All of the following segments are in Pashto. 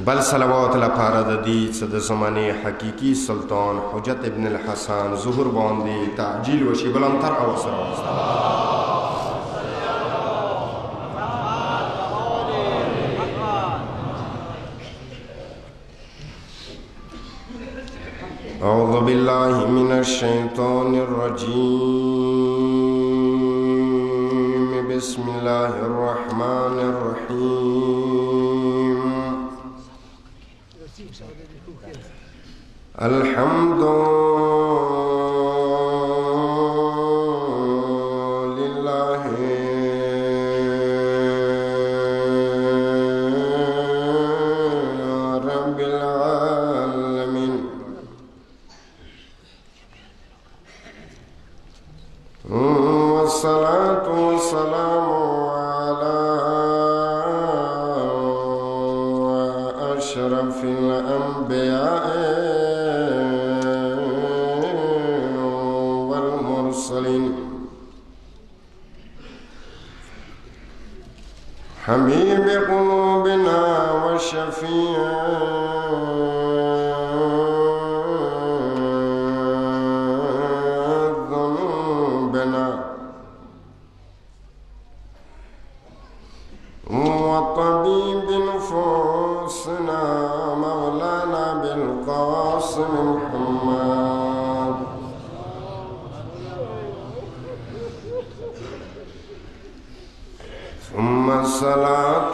بل صلوات لپاره دي چې د زمانه حقيقي سلطان حجت ابن الحسن ظهور باندې تعجیل وشي بلندتر او سره أعوذ بالله من الشيطان الرجيم بسم الله الرحمن الرحيم الحمد لله رب العالمين والصلاة والسلام على أشرف الأنبياء والمرسلين حبيب قلوبنا وشفيع ذنوبنا وطبيب نفوسنا مولانا بالقاسم محمد ثم الصلاة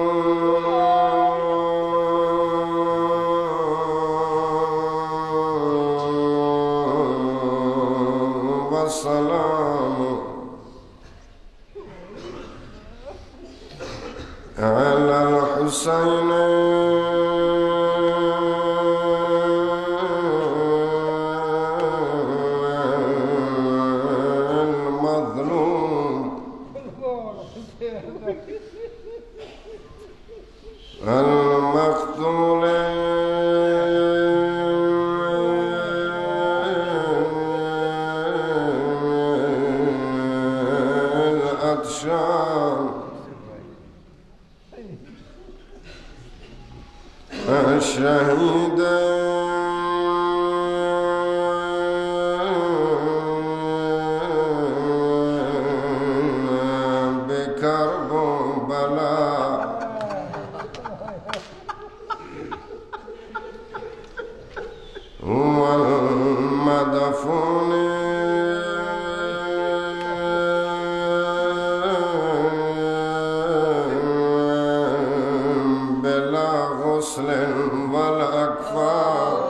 والسلام على الحسين المظلوم المقتول الأطشان الشهيد بكربلاء والمدفون بلا غسل والأكفار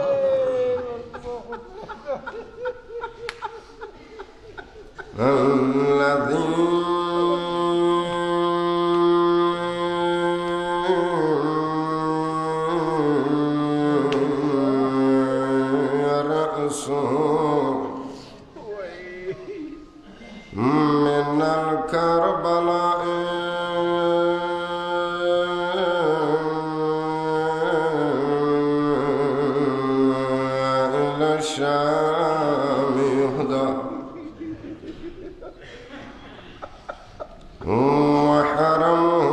من الكربلاء إلى الشام يهدى وحرمه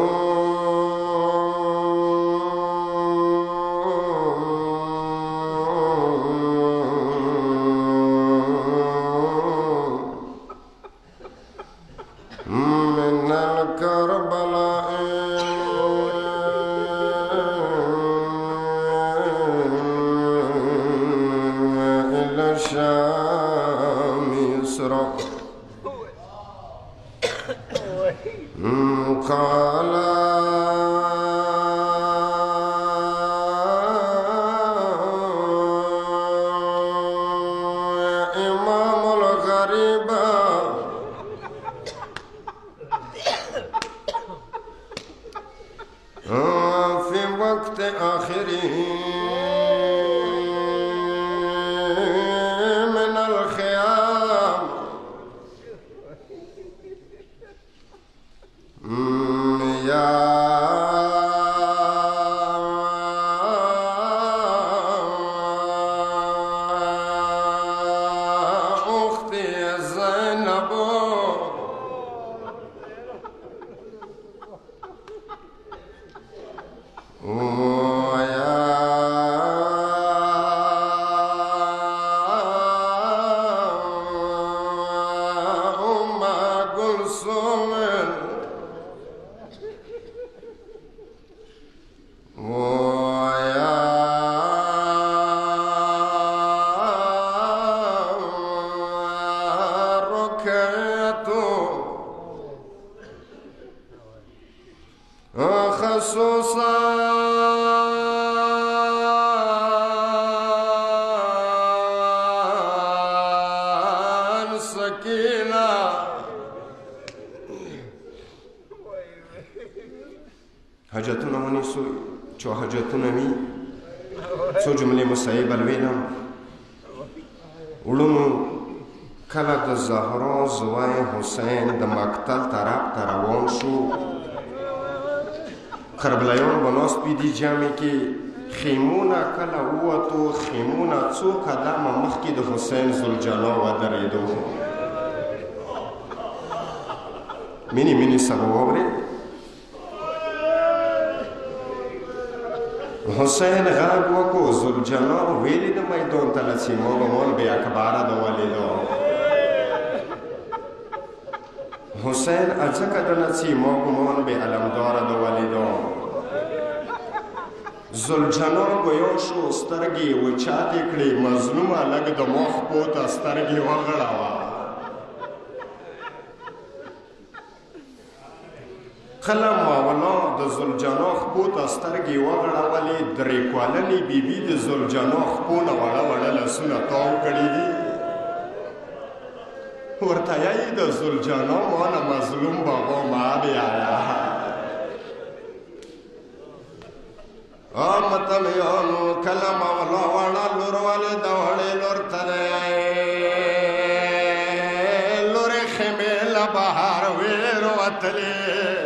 من الكربلاء إلى الشام يسرى قال إمام الغريبة في وقت آخره من الخيام يا أختي زينب Oh واقعیتو خصوصا سکینہ حاجتونه ونیسو چو حاجتونه می څو جملې مصیب الوینم وړونو کله د زهرا زوی حسین د مقتل طرف ته روان شو کربلایان به ناست وي دې جمع کې خیمونه کله ووتو خیمونه څو قدمه مخکې د حسین ذوالجلال ودرېدو مینې مینې سبا واورئ حسین غږ وکړو ذوالجلال ویلې د میدان ته له سیمو ګمان بې اکبره د ولیدو حسین ځکه د نسیمو ګمان بې علمداره د ولیدو ذوالجلال ګویا شو سترګې وچاتې کړې مظلومه لږ د مخ پورته سترګې وغړوه کله مولا د ذوالجلال خپو ته سترګې وغړولې درې کلنې بیبي د ذوالجلال خپو نه وړه وړه لاسونه تاو کړي دي ورته یې د ذوالجلال ما نه مظلوم بابا ما بیایا متلیانو کله مولا وړه لور والده وړې لور ته لورې خیمې له بهر ویر وتلې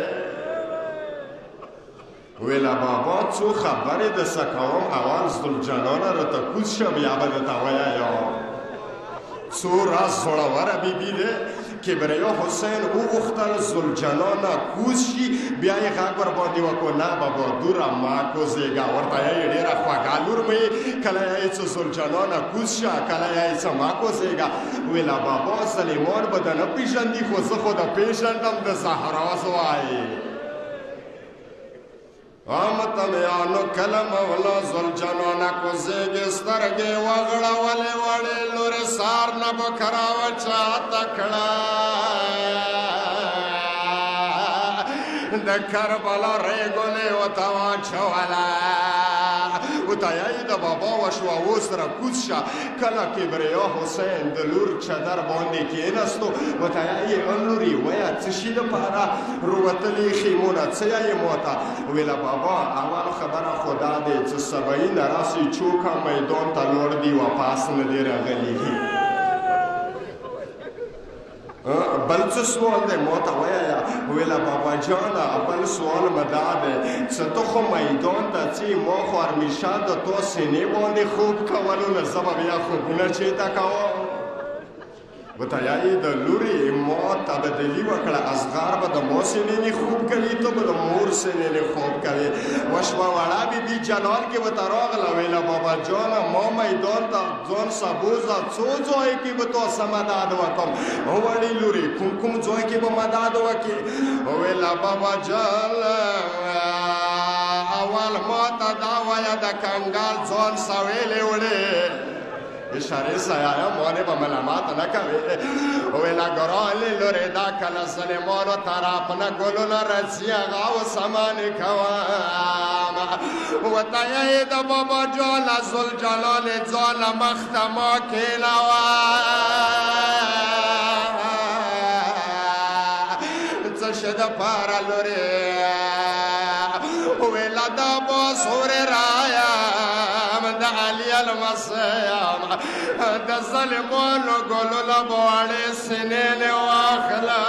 ویلا بابا څو خبرې د سکوم اول ذوالجلال راته کوز شه بیا به درته ویایم څو راز زړوره بیبي دی کبریا حسین وغوښتل ذوالجلال نه کوز شي بیا یې غږ ورباندې وکړو نه بابا دوره ما کوزېږه ورته یې ډېره خوږه لور مې کله یې څه ذوالجلال نه کوز شه کله یې څه ما کوزېږه ویلا بابا سلیمان به د نه پېژندي خو زه خو د پېژندم د زهرا زوی متلیانو کله مولا ذوالجلال نه کوزېږي سترګې وغړولې وړې لورې سار نه به کراوه چاته کړه د کربلا ریګلې ورته واچوله ورته یې د بابا وشوه اوس راکوز شه کله کبریا حسین د لور چدر باندې کېناستو ورته یې لورې ویه څه شي دپاره روتلې خیمونه څه یې ماته ویله بابا اول خبره خو دا دی چې سبایي نه راسي چوکه میدان ته لوړ دي واپس نه دی راغلي بل څه سوال دی ماته ویایه ویله بابا جانه بل سوال مې دا دی چې ته خو میدان ته ځې ما خو همیشه د تا سینې باندې خوب کولو نه زه به بیا خوبونه چېرته کوم ورته یې د لورې ما تبدلي وکړه اصغر به د ما سینې نه خوب کوي ته به د مور سینې نه خوب کوي وشوه وړه بیبي جلال کې ورته راغله ویله بابا جانه ما میدان ته ځان سبوزه څو ځای کې به تاسو مدد وکړم وړې لورې کوم کوم ځای کې به مدد وکړې ویله بابا جان اول ما ته دا وایه د کنګال ځان سویلې وړې اشاره سایه مانه به ملامت نکوي ویلا ګرانې لورې دا کله سلیمانو طرف نه ګلونه رسي هغه اوس امانې کوم ورته یې د بابا جان ذوالجلال ځان مخ ته ما کېنوه څه شي دپاره لورې ویلا دا باسورې رایم د علي المسیم د ظلمانو ګلونه به وړې سینې نه واخله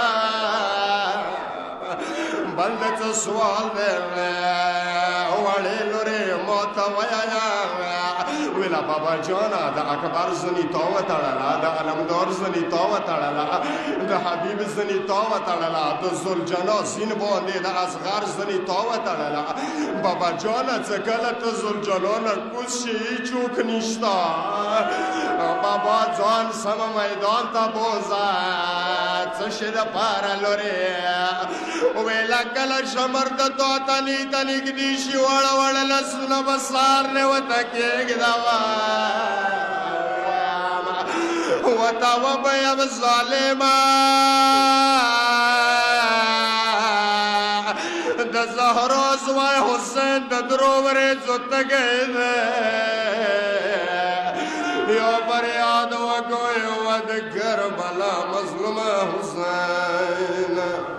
بل د څه سوال دی وړې لورې ما ته ویایه ویله بابا جانه د اکبر زنې تا وتړله د علمدار زنې تا وتړله د حبیب زنې تا وتړله د ذوالجلال زین باندې د اصغر زنې تا وتړله بابا جانه څه کله ته ذوالجلال نه کوز شي چوک نشته بابا ځان سمه میدان ته بوځه څه شي دپاره لورې ویله کله شمر د تا ته نږدې شي وړه وړه لاسونه به سار نه ورته کېږدوه وتا وبیم ظالما د زهرا زوی حسین د درو ورځو تږی دی یو فریاد وکړو د کربلا مظلوم حسین